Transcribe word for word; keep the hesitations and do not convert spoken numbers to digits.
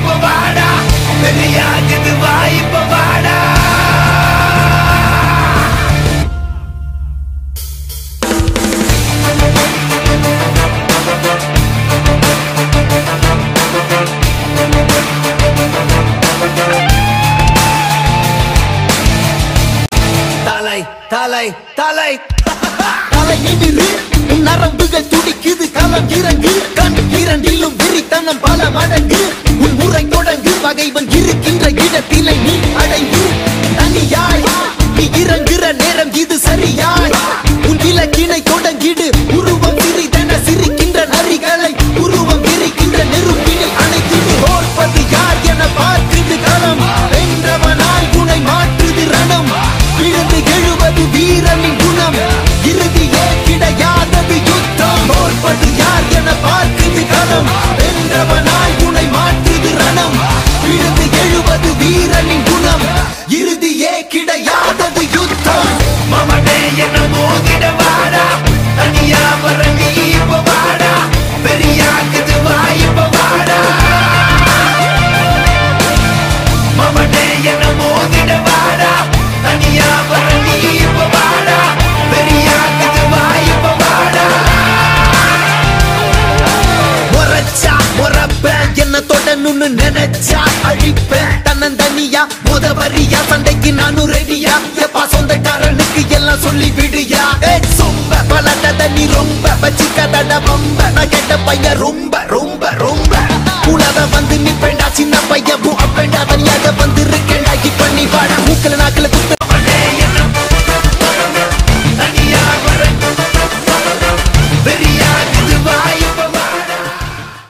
இப்ப வாடா பெரியாகுது வா இப்ப வாடா தலை தலை தலை தலை நிமிரு உன் நரம்புகள் துடிக்குது களம் இறங்கு கண் இரண்டிலும் விரித்தனம் பல மடங்கு உன் முறை தொடங்கு பகைவன் இருக்கின்ற இடத்திலே நீ அடைந்து தனியாய் நீ இறங்குற நேரம் இது சரியாய் உன் இலக்கினை தொடங்கிடு உருவம் சிறிதென சிரிக்கின்ற நரிகளை உருவம் விரிக்கின்ற நெருப்பினை அணைத்து ஓர்ப்பது யார் என பார்க்குது களம் வென்றவனாய் உனை மாற்றுது ரணம் விழுந்து எழுவது வீரனின் குணம் இறுதியே கிடையாதது யுத்தம் ஓர்ப்பது யார் என பார்க்குது களம் வென்றவனாய் உனை மாற்றுது ரணம் விழுந்து எழுவது வீரனின் குணம் இறுதியே கிடையாதது யுத்தம் மமனே என மோதிட வாடா தனியா வர நீ இப்ப வாடா பெரியாக்குது வா இப்ப வாடா மமனே என மோதிட வாடா தனியா வர நீ இப்ப வாடா பெரியாக்குது வா இப்ப வாடா முறைச்சா முறப்பேன் என்ன தொடணும்னு நினைச்சா அழிப்பேன் தன்னந்தனியா முத வரியா சண்டைக்கு நானும் ரெடியா எப்பா சொந்தக்காரனுக்கு எல்லாம் சொல்லி விடுயா சொம்ப பலட்டத நீ ரொம்ப வச்சிக்கதட ரொம்ப நான் கேட்ட பையன் ரொம்ப ரொம்ப ரொம்ப உலக வந்து நிப்பேண்டா சின்ன பையன் அப்பேண்டா தனியாக வந்து